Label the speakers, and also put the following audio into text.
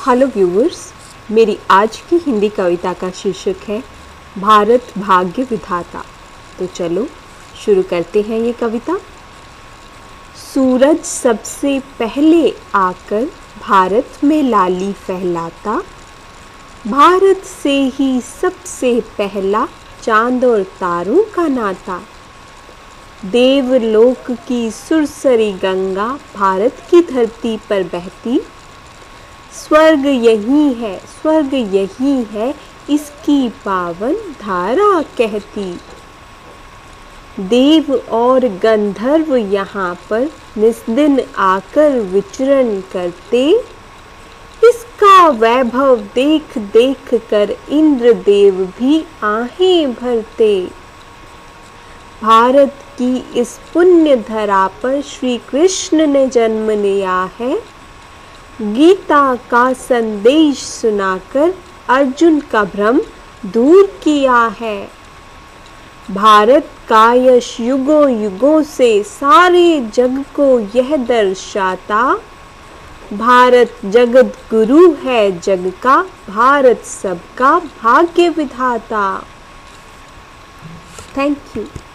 Speaker 1: Hello viewers, मेरी आज की हिंदी कविता का शीर्षक है भारत भाग्य विधाता। तो चलो शुरू करते हैं ये कविता। सूरज सबसे पहले आकर भारत में लाली फैलाता, भारत से ही सबसे पहला चांद और तारों का नाता। देवलोक की सुरसरी गंगा भारत की धरती पर बहती, स्वर्ग यही है इसकी पावन धारा कहती। देव और गंधर्व यहाँ पर निस्दिन आकर विचरण करते, इसका वैभव देख देख कर इंद्रदेव भी आहें भरते। भारत की इस पुण्य धरा पर श्री कृष्ण ने जन्म लिया है, गीता का संदेश सुनाकर अर्जुन का भ्रम दूर किया है। भारत का यश युगों युगों से सारे जग को यह दर्शाता, भारत जगत गुरु है जग का, भारत सबका भाग्य विधाता। Thank you.